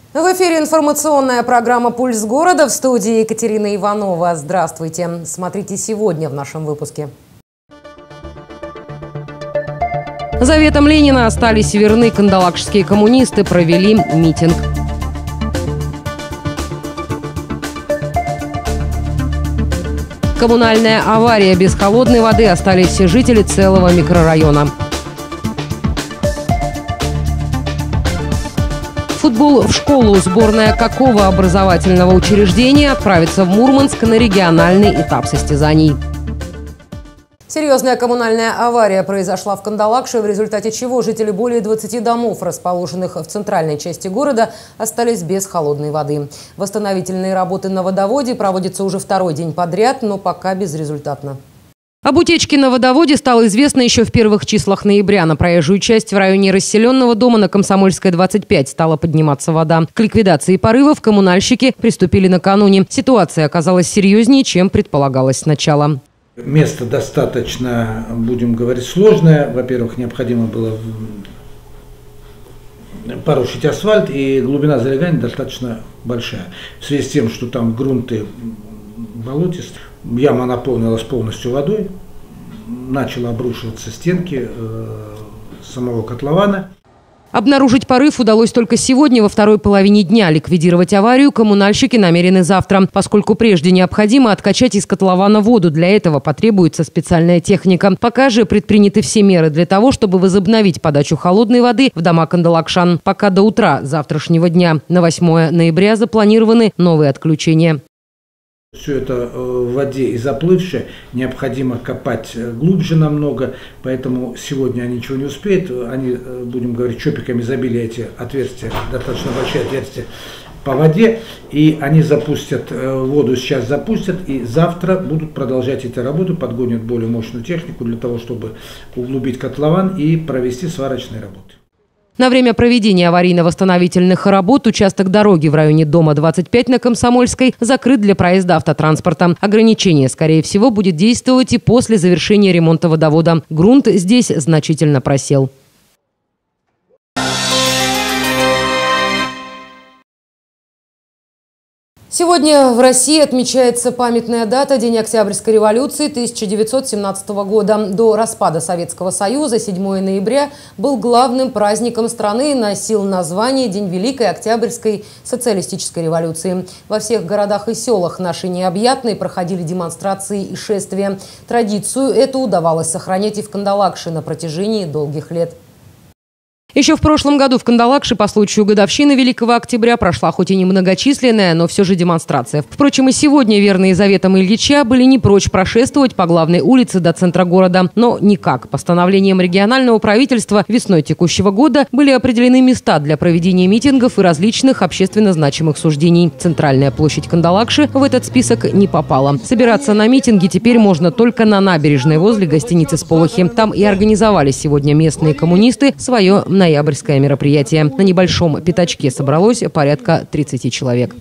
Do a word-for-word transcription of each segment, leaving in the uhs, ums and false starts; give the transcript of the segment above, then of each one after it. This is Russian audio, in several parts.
В эфире информационная программа «Пульс города», в студии Екатерина Иванова. Здравствуйте. Смотрите сегодня в нашем выпуске. Заветам Ленина остались верны кандалакшские коммунисты, провели митинг. Коммунальная авария. Без холодной воды остались жители целого микрорайона. Футбол в школу. Сборная какого образовательного учреждения отправится в Мурманск на региональный этап состязаний? Серьезная коммунальная авария произошла в Кандалакше, в результате чего жители более двадцати домов, расположенных в центральной части города, остались без холодной воды. Восстановительные работы на водоводе проводятся уже второй день подряд, но пока безрезультатно. Об утечке на водоводе стало известно еще в первых числах ноября. На проезжую часть в районе расселенного дома на Комсомольской, двадцать пять стала подниматься вода. К ликвидации порывов коммунальщики приступили накануне. Ситуация оказалась серьезнее, чем предполагалось сначала. Место достаточно, будем говорить, сложное. Во-первых, необходимо было порушить асфальт, и глубина залегания достаточно большая. В связи с тем, что там грунты болотистые, яма наполнилась полностью водой, начала обрушиваться стенки э, самого котлована. Обнаружить порыв удалось только сегодня, во второй половине дня. Ликвидировать аварию коммунальщики намерены завтра, поскольку прежде необходимо откачать из котлована воду. Для этого потребуется специальная техника. Пока же предприняты все меры для того, чтобы возобновить подачу холодной воды в дома кандалакшан. Пока до утра завтрашнего дня. На восьмое ноября запланированы новые отключения. Все это в воде и заплывшее, необходимо копать глубже намного, поэтому сегодня они ничего не успеют. Они, будем говорить, чопиками забили эти отверстия, достаточно большие отверстия по воде, и они запустят воду, сейчас запустят, и завтра будут продолжать эти работы, подгонят более мощную технику для того, чтобы углубить котлован и провести сварочные работы. На время проведения аварийно-восстановительных работ участок дороги в районе дома двадцать пять на Комсомольской закрыт для проезда автотранспорта. Ограничение, скорее всего, будет действовать и после завершения ремонта водовода. Грунт здесь значительно просел. Сегодня в России отмечается памятная дата – День Октябрьской революции тысяча девятьсот семнадцатого года. До распада Советского Союза седьмое ноября был главным праздником страны и носил название День Великой Октябрьской социалистической революции. Во всех городах и селах нашей необъятной проходили демонстрации и шествия. Традицию эту удавалось сохранять и в Кандалакше на протяжении долгих лет. Еще в прошлом году в Кандалакше по случаю годовщины Великого Октября прошла хоть и немногочисленная, но все же демонстрация. Впрочем, и сегодня верные заветам Ильича были не прочь прошествовать по главной улице до центра города. Но никак. Постановлением регионального правительства весной текущего года были определены места для проведения митингов и различных общественно значимых суждений. Центральная площадь Кандалакши в этот список не попала. Собираться на митинги теперь можно только на набережной возле гостиницы «Сполохи». Там и организовали сегодня местные коммунисты свое ноябрьское мероприятие. На небольшом пятачке собралось порядка тридцати человек.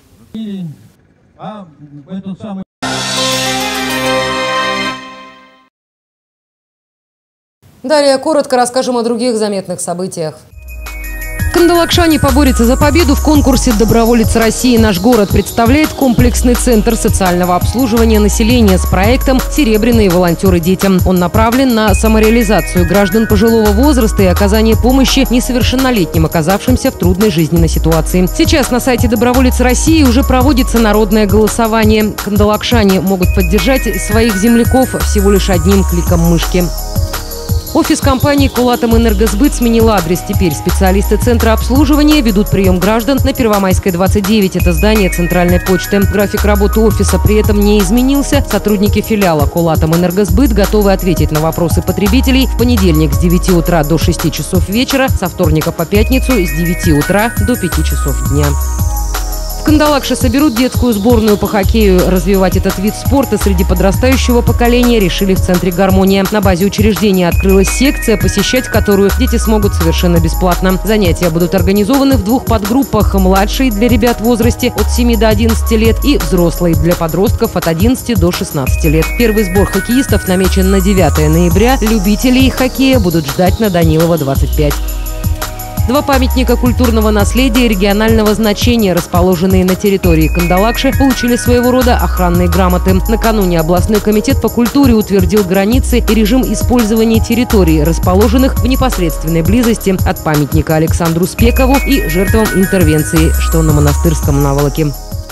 Далее коротко расскажем о других заметных событиях. Кандалакшане поборются за победу в конкурсе «Доброволец России. Наш город» представляет комплексный центр социального обслуживания населения с проектом «Серебряные волонтеры детям». Он направлен на самореализацию граждан пожилого возраста и оказание помощи несовершеннолетним, оказавшимся в трудной жизненной ситуации. Сейчас на сайте «Доброволец России» уже проводится народное голосование. Кандалакшане могут поддержать своих земляков всего лишь одним кликом мышки. Офис компании «Колатомэнергосбыт» сменил адрес. Теперь специалисты центра обслуживания ведут прием граждан на Первомайской, двадцать девять. Это здание центральной почты. График работы офиса при этом не изменился. Сотрудники филиала «Колатомэнергосбыт» готовы ответить на вопросы потребителей в понедельник с девяти утра до шести часов вечера, со вторника по пятницу с девяти утра до пяти часов дня. В Кандалакше соберут детскую сборную по хоккею. Развивать этот вид спорта среди подрастающего поколения решили в центре «Гармония». На базе учреждения открылась секция, посещать которую дети смогут совершенно бесплатно. Занятия будут организованы в двух подгруппах: младшие для ребят в возрасте от семи до одиннадцати лет и взрослые для подростков от одиннадцати до шестнадцати лет. Первый сбор хоккеистов намечен на девятое ноября. Любителей хоккея будут ждать на Данилова, двадцать пять. Два памятника культурного наследия регионального значения, расположенные на территории Кандалакши, получили своего рода охранные грамоты. Накануне областной комитет по культуре утвердил границы и режим использования территорий, расположенных в непосредственной близости от памятника Александру Спекову и жертвам интервенции, что на Монастырском наволоке.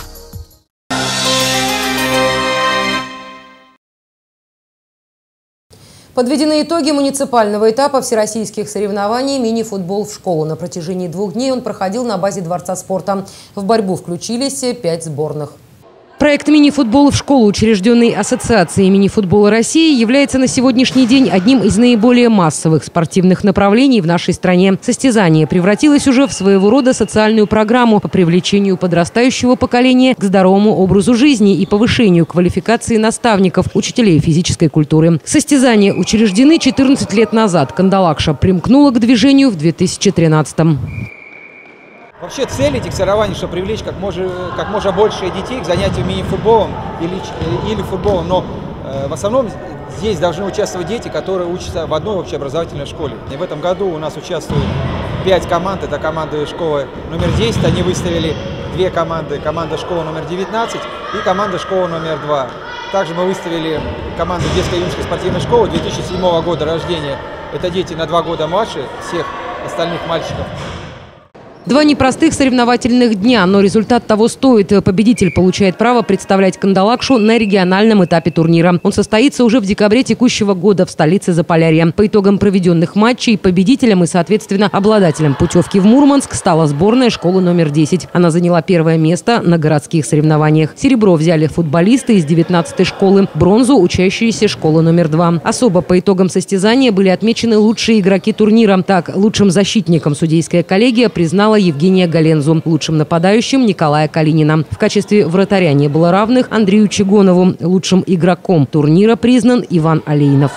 Подведены итоги муниципального этапа всероссийских соревнований «Мини-футбол в школу». На протяжении двух дней он проходил на базе Дворца спорта. В борьбу включились пять сборных. Проект «Мини-футбол в школу», учрежденный Ассоциацией мини-футбола России, является на сегодняшний день одним из наиболее массовых спортивных направлений в нашей стране. Состязание превратилось уже в своего рода социальную программу по привлечению подрастающего поколения к здоровому образу жизни и повышению квалификации наставников, учителей физической культуры. Состязания учреждены четырнадцать лет назад. Кандалакша примкнула к движению в две тысячи тринадцатом. Вообще цель этих соревнований, чтобы привлечь как можно, как можно больше детей к занятию мини-футболом или, или футболом. Но э, в основном здесь должны участвовать дети, которые учатся в одной общеобразовательной школе. И в этом году у нас участвуют пять команд. Это команда школы номер десять. Они выставили две команды. Команда школы номер девятнадцать и команда школы номер два. Также мы выставили команду детской и юношеской спортивной школы две тысячи седьмого года рождения. Это дети на два года младше всех остальных мальчиков. Два непростых соревновательных дня, но результат того стоит. Победитель получает право представлять Кандалакшу на региональном этапе турнира. Он состоится уже в декабре текущего года в столице Заполярья. По итогам проведенных матчей победителем и, соответственно, обладателем путевки в Мурманск стала сборная школы номер десять. Она заняла первое место на городских соревнованиях. Серебро взяли футболисты из девятнадцатой школы, бронзу – учащиеся школы номер два. Особо по итогам состязания были отмечены лучшие игроки турнира. Так, лучшим защитником судейская коллегия признала Евгения Галензу, лучшим нападающим Николая Калинина. В качестве вратаря не было равных Андрею Чигонову. Лучшим игроком турнира признан Иван Алейнов.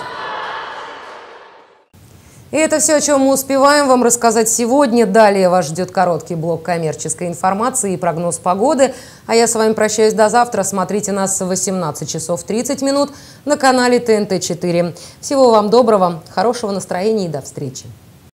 И это все, о чем мы успеваем вам рассказать сегодня. Далее вас ждет короткий блок коммерческой информации и прогноз погоды. А я с вами прощаюсь до завтра. Смотрите нас в восемнадцать часов тридцать минут на канале Т Н Т четыре. Всего вам доброго, хорошего настроения и до встречи.